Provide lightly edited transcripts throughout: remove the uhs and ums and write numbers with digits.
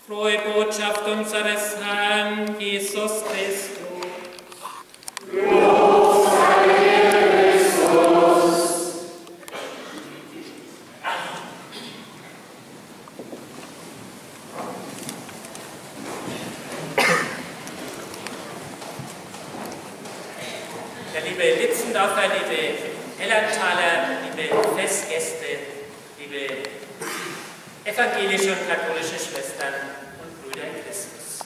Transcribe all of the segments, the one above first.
Frohe Botschaft unseres Herrn Jesus Christus. Lob sei dir, Christus. Ja, liebe Litzendorfer, liebe Ellertaler, liebe Festgäste, liebe evangelische und katholische Schwestern und Brüder in Christus.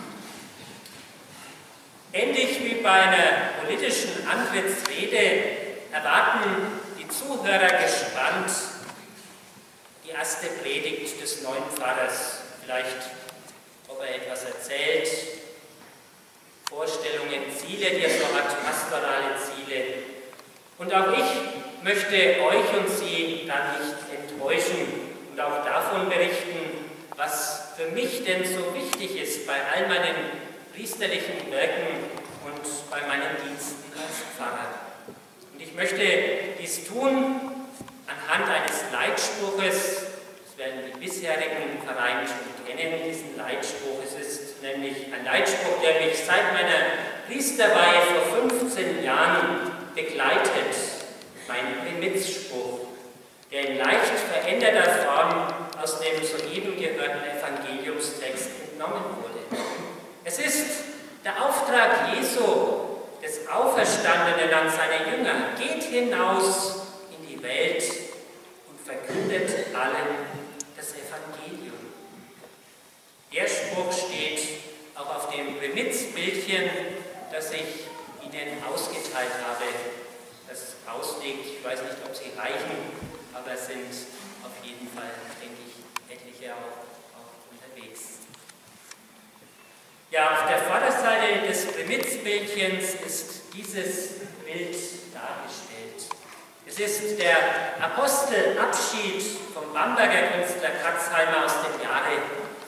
Ähnlich wie bei einer politischen Antrittsrede erwarten die Zuhörer gespannt die erste Predigt des neuen Pfarrers. Vielleicht, ob er etwas erzählt, Vorstellungen, Ziele, die er so hat, pastorale Ziele. Und auch ich möchte euch und Sie da nicht enttäuschen und auch davon berichten, was für mich denn so wichtig ist bei all meinen priesterlichen Werken und bei meinen Diensten als Pfarrer. Und ich möchte dies tun anhand eines Leitspruches. Das werden die bisherigen Vereine schon kennen, diesen Leitspruch. Es ist nämlich ein Leitspruch, der mich seit meiner Priesterweihe vor 15 Jahren begleitet. Mein Primitzspruch, der in leicht veränderter Form aus dem soeben gehörten Evangeliumstext entnommen wurde. Es ist der Auftrag Jesu, des Auferstandenen an seine Jünger: Geht hinaus in die Welt und verkündet allen das Evangelium. Der Spruch steht auch auf dem Primitzbildchen, das ich Ihnen ausgeteilt habe. Das auslegt, ich weiß nicht, ob sie reichen, aber es sind auf jeden Fall, denke ich, etliche auch unterwegs. Ja, auf der Vorderseite des Primitzbildchens ist dieses Bild dargestellt. Es ist der Apostelabschied vom Bamberger Künstler Kratzheimer aus dem Jahre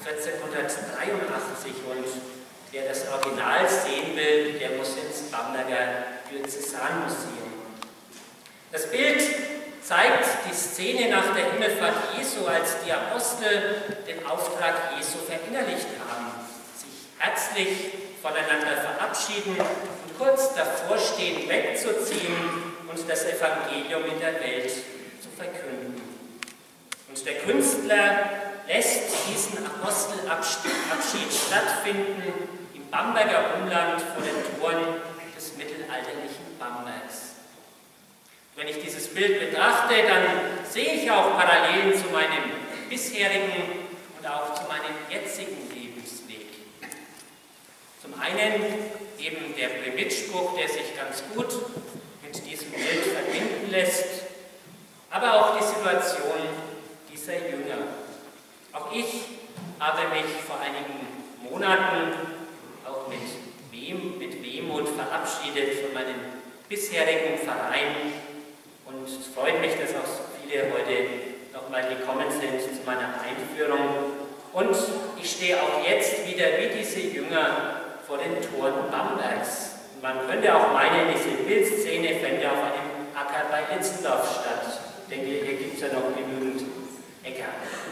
1483 und wer das Original sehen will, der muss ins Bamberger Diözesanmuseum. Das Bild zeigt die Szene nach der Himmelfahrt Jesu, als die Apostel den Auftrag Jesu verinnerlicht haben, sich herzlich voneinander verabschieden und kurz davor stehen, wegzuziehen und das Evangelium in der Welt zu verkünden. Und der Künstler lässt diesen Apostelabschied stattfinden im Bamberger Umland vor den Toren des mittelalterlichen Bambergs. Wenn ich dieses Bild betrachte, dann sehe ich auch Parallelen zu meinem bisherigen und auch zu meinem jetzigen Lebensweg. Zum einen eben der Primitzspruch, der sich ganz gut mit diesem Bild verbinden lässt, aber auch die Situation dieser Jünger. Auch ich habe mich vor einigen Monaten auch mit Wehmut verabschiedet von meinem bisherigen Verein. Und es freut mich, dass auch so viele heute nochmal gekommen sind zu meiner Einführung. Und ich stehe auch jetzt wieder wie diese Jünger vor den Toren Bambergs. Und man könnte auch meinen, diese Bildszene fände auf einem Acker bei Litzendorf statt. Ich denke, hier gibt es ja noch genügend Äcker.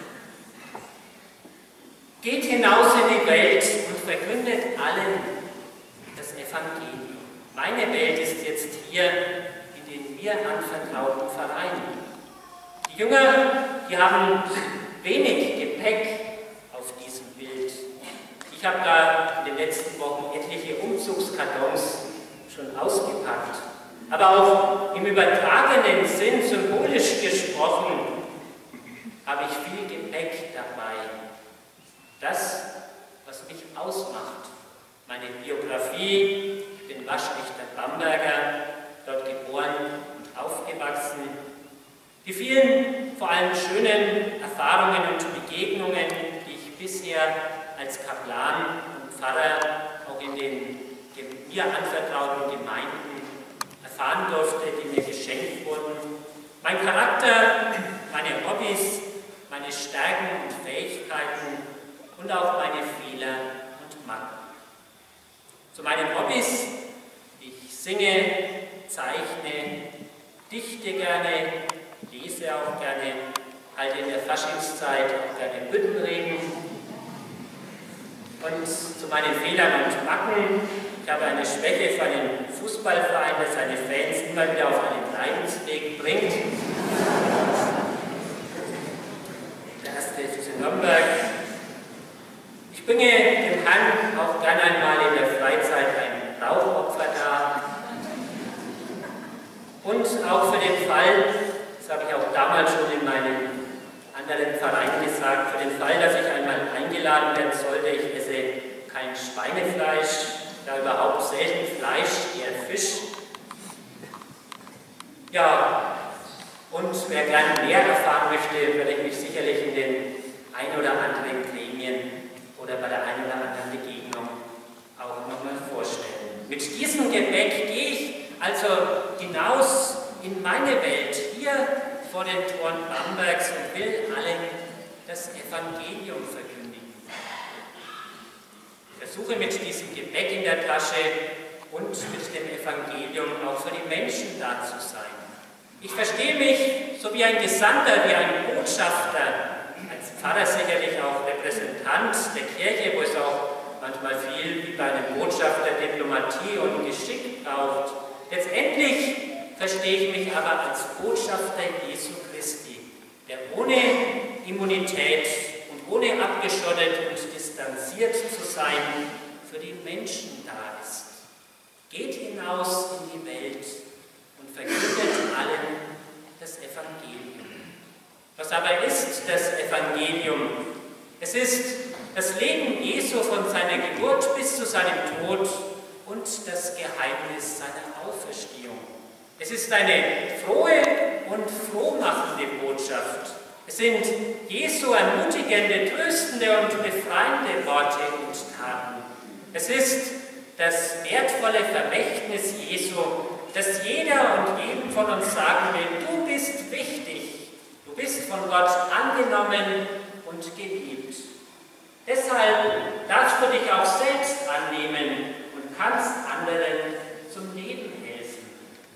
Geht hinaus in die Welt und verkündet allen das Evangelium. Meine Welt ist jetzt hier mir anvertrauten Verein. Die Jünger, die haben wenig Gepäck auf diesem Bild. Ich habe da in den letzten Wochen etliche Umzugskartons schon ausgepackt. Aber auch im übertragenen Sinn, symbolisch gesprochen, habe ich viel Gepäck dabei. Das, was mich ausmacht. Meine Biografie, ich bin waschechter Bamberger, dort geboren und aufgewachsen. Die vielen, vor allem schönen Erfahrungen und Begegnungen, die ich bisher als Kaplan und Pfarrer auch in den mir anvertrauten Gemeinden erfahren durfte, die mir geschenkt wurden. Mein Charakter, meine Hobbys, meine Stärken und Fähigkeiten und auch meine Fehler und Macken. Zu meinen Hobbys: ich singe, zeichne, dichte gerne, lese auch gerne, halte in der Faschingszeit auch gerne Büttenreden. Und zu meinen Fehlern und Macken: Ich habe eine Schwäche für einen Fußballverein, der seine Fans immer wieder auf einen Leidensweg bringt. Der 1. FC Nürnberg. Ich bringe dem Herrn auch gern einmal in der Freizeit ein Rauchopfer dar. Und auch für den Fall, das habe ich auch damals schon in meinem anderen Verein gesagt, für den Fall, dass ich einmal eingeladen werden sollte, ich esse kein Schweinefleisch, da überhaupt selten Fleisch, eher Fisch. Ja, und wer gerne mehr erfahren möchte, werde ich mich sicherlich in den ein oder anderen Gremien oder bei der einen oder anderen Begegnung auch nochmal vorstellen. Mit diesem Gebäck gehe ich also hinaus in meine Welt, hier vor den Toren Bambergs, und will allen das Evangelium verkündigen. Ich versuche mit diesem Gebäck in der Tasche und mit dem Evangelium auch für die Menschen da zu sein. Ich verstehe mich so wie ein Gesandter, wie ein Botschafter, als Pfarrer sicherlich auch Repräsentant der Kirche, wo es auch manchmal viel wie bei einem Botschafter Diplomatie und Geschick braucht. Letztendlich verstehe ich mich aber als Botschafter Jesu Christi, der ohne Immunität und ohne abgeschottet und distanziert zu sein, für die Menschen da ist. Geht hinaus in die Welt und verkündet allen das Evangelium. Was aber ist das Evangelium? Es ist das Leben Jesu von seiner Geburt bis zu seinem Tod und das Geheimnis seiner Auferstehung. Es ist eine frohe und frohmachende Botschaft. Es sind Jesu ermutigende, tröstende und befreiende Worte und Taten. Es ist das wertvolle Vermächtnis Jesu, dass jeder und jedem von uns sagen will: Du bist wichtig, du bist von Gott angenommen und geliebt. Deshalb darfst du dich auch selbst annehmen und kannst anderen zum Leben helfen.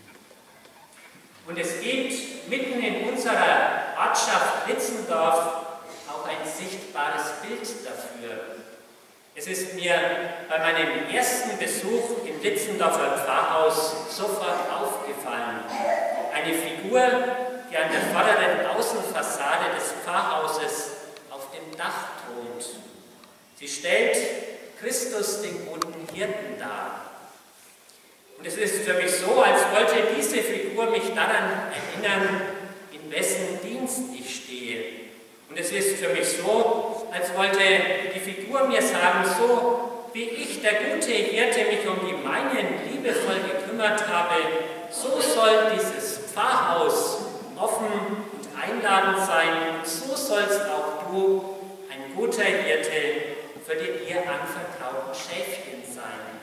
Und es gibt mitten in unserer Ortschaft Litzendorf auch ein sichtbares Bild dafür. Es ist mir bei meinem ersten Besuch im Litzendorfer Pfarrhaus sofort aufgefallen. Eine Figur, die an der vorderen Außenfassade des Pfarrhauses auf dem Dach thront. Sie stellt Christus, den guten Hirten, dar. Und es ist für mich so, als wollte diese Figur mich daran erinnern, in wessen Dienst ich stehe. Und es ist für mich so, als wollte die Figur mir sagen: So wie ich, der gute Hirte, mich um die meinen liebevoll gekümmert habe, so soll dieses Pfarrhaus offen und einladend sein. Und so sollst auch du ein guter Hirte für die dir anvertrauten Schäfchen sein.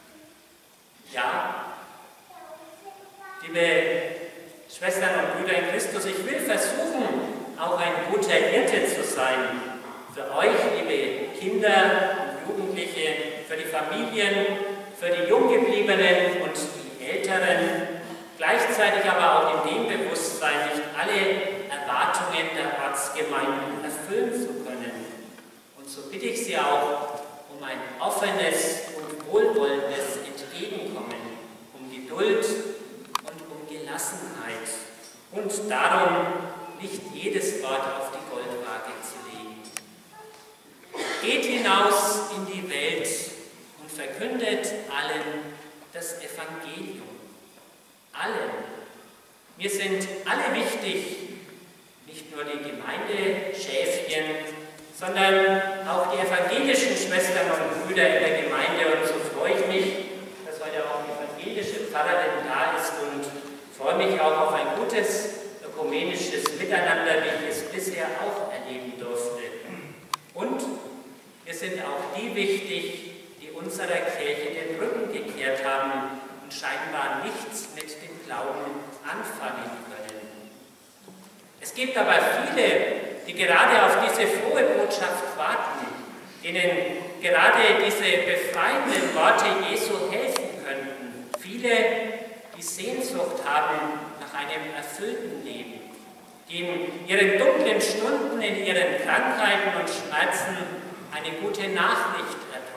Ja, liebe Schwestern und Brüder in Christus, ich will versuchen, auch ein guter Hirte zu sein. Für euch, liebe Kinder und Jugendliche, für die Familien, für die Junggebliebenen und die Älteren, gleichzeitig aber auch in dem Bewusstsein, nicht alle Erwartungen der Ortsgemeinden erfüllen zu können. Und so bitte ich Sie auch um ein offenes und wohlwollendes Entgegenkommen, um Geduld und um Gelassenheit und darum, nicht jedes Wort auf die Goldwaage zu legen. Geht hinaus in die Welt und verkündet allen das Evangelium. Allen. Mir sind alle wichtig, nicht nur die Gemeindeschäfchen, sondern auch die evangelischen Schwestern und Brüder in der Gemeinde. Und so freue ich mich, dass heute auch die evangelische Pfarrerin da ist, und freue mich auch auf ein gutes ökumenisches Miteinander, wie ich es bisher auch erleben durfte. Und wir sind auch die wichtig, die unserer Kirche den Rücken gekehrt haben und scheinbar nichts mit dem Glauben anfangen können. Es gibt aber viele, die gerade auf diese frohe Botschaft warten, denen gerade diese befreienden Worte Jesu helfen könnten. Viele, die Sehnsucht haben nach einem erfüllten Leben, die in ihren dunklen Stunden, in ihren Krankheiten und Schmerzen eine gute Nachricht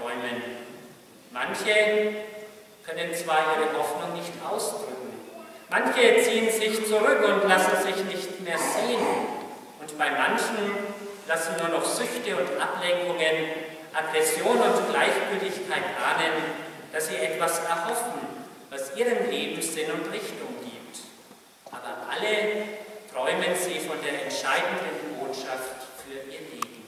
träumen. Manche können zwar ihre Hoffnung nicht ausdrücken, manche ziehen sich zurück und lassen sich nicht mehr sehen, und bei manchen lassen nur noch Süchte und Ablenkungen, Aggression und Gleichgültigkeit ahnen, dass sie etwas erhoffen, was ihrem Leben Sinn und Richtung gibt. Aber alle träumen sie von der entscheidenden Botschaft für ihr Leben.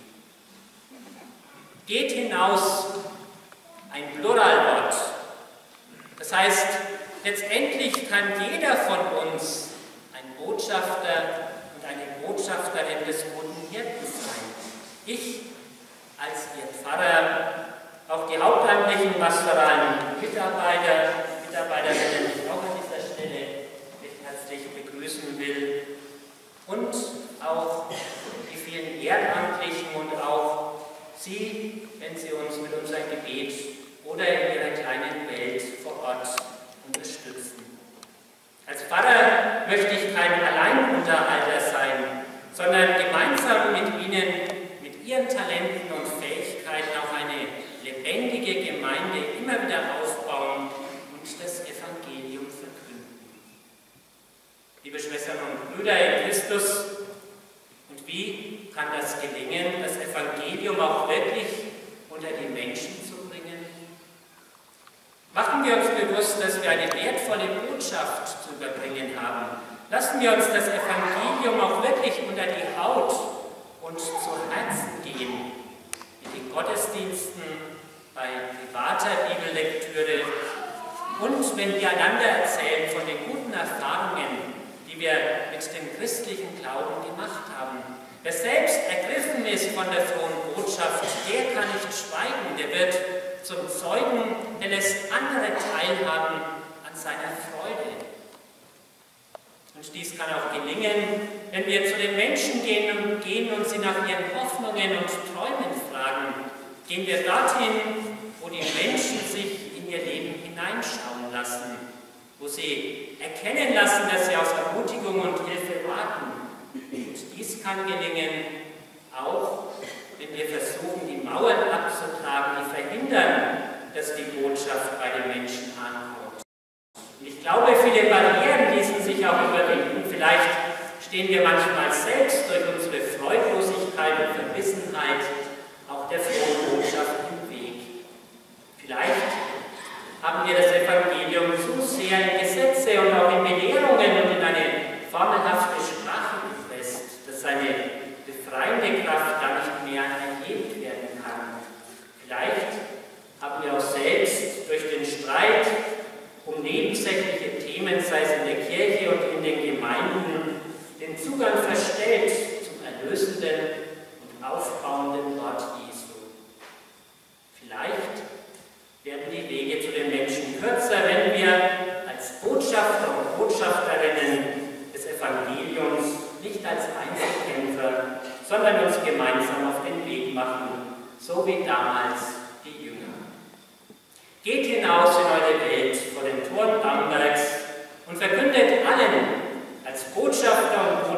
Geht hinaus, ein Pluralwort. Das heißt, letztendlich kann jeder von uns ein Botschafter und eine Botschafterin des guten Hirten sein. Ich als Ihr Pfarrer, auch die hauptamtlichen pastoralen Mitarbeiterinnen, die ich auch an dieser Stelle recht herzlich begrüßen will, und auch die vielen Ehrenamtlichen und auch Sie, wenn Sie uns mit unserem Gebet oder in Ihrer kleinen Welt vor Ort unterstützen. Als Pfarrer möchte ich kein Alleinunterhalter sein, sondern gemeinsam mit Ihnen, mit Ihren Talenten und Fähigkeiten auch eine lebendige Gemeinde immer wieder aufbauen und das Evangelium verkünden. Liebe Schwestern und Brüder in Christus, und wie kann das gelingen, das Evangelium auch wirklich unter die Menschen zu bringen? Machen wir uns bewusst, dass wir eine wertvolle Botschaft zu überbringen haben. Lassen wir uns das Evangelium auch wirklich unter die Haut und zu Herzen gehen. In den Gottesdiensten, bei privater Bibellektüre und wenn wir einander erzählen von den guten Erfahrungen, die wir mit dem christlichen Glauben gemacht haben. Wer selbst ergriffen ist von der frohen Botschaft, der kann nicht schweigen, der wird zum Zeugen, der lässt andere teilhaben an seiner Freude. Und dies kann auch gelingen, wenn wir zu den Menschen gehen und sie nach ihren Hoffnungen und Träumen fragen. Gehen wir dorthin, wo die Menschen sich in ihr Leben hineinschauen lassen, wo sie erkennen lassen, dass sie auf Ermutigung und Hilfe warten. Und dies kann gelingen, auch wenn wir versuchen, die Mauern abzutragen, die verhindern, dass die Botschaft bei den Menschen ankommt. Und ich glaube, viele Barrieren ließen sich auch überwinden. Vielleicht stehen wir manchmal selbst durch unsere Freudlosigkeit und Verbissenheit auch der frohen Botschaft im Weg. Vielleicht haben wir das Evangelium zu sehr in Gesetze und auch in Belehrungen und in eine formelhafte Sprache gepresst, dass seine befreiende Kraft gar nicht mehr erlebt werden kann. Vielleicht haben wir auch selbst durch den Streit um nebensächliche Themen, sei es in der Kirche und in den Gemeinden, den Zugang verstellt zum erlösenden und aufbauenden Wort Jesu. Vielleicht werden die Wege zu den Menschen kürzer, wenn wir als Botschafter und Botschafterinnen des Evangeliums nicht als Einzelkämpfer, sondern uns gemeinsam auf den Weg machen, so wie damals die Jünger. Geht hinaus in eure Welt vor den Toren Bambergs und verkündet allen als Botschafter und